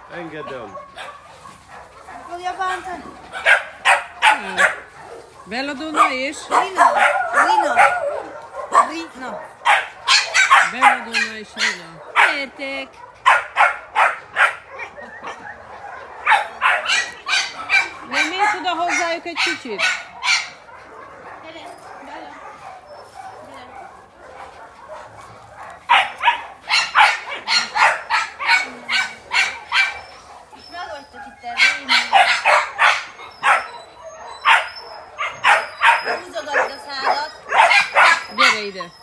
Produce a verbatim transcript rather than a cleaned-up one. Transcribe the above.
Engedem. Fogja bántani? Belladonna és? Rina. Rina. Rina. Belladonna és Rina. Érték. Nem mész oda hozzájuk egy kicsit? Gyere, Bella. Gyere. És megoldtak itt a Rina. Húzogasd a szádat. Gyere ide!